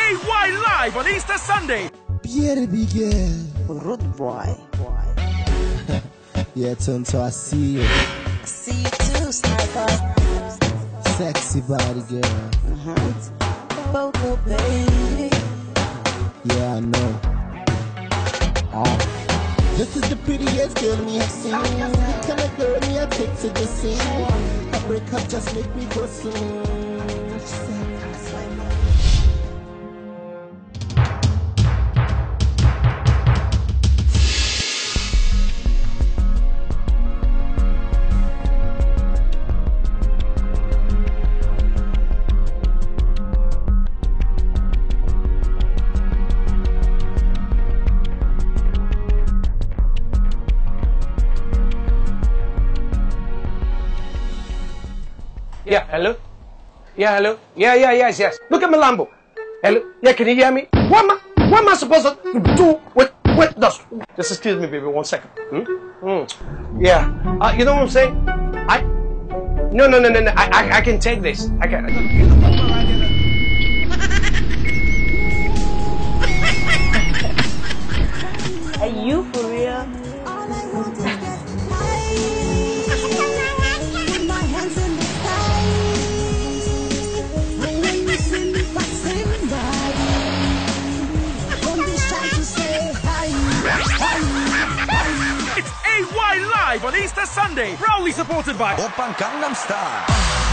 AY live on Easter Sunday. Baby girl. Rude boy. Yeah, Tonto, I see you. I see you too, sniper. Sexy body girl. Bobo, baby. Yeah, I know. This is the prettiest girl me have seen. The kind of girl me I take to the scene. A breakup just make me go soon. She said, Yeah, hello? Yeah, hello? Yeah, yes. Look at my Lambo. Hello? Yeah, can you hear me? What am I supposed to do with this? Just excuse me, baby, 1 second. Yeah. You know what I'm saying? No. I can take this. I can. Are you for real? It's AY live on Easter Sunday. Proudly supported by Oppan Gangnam Style.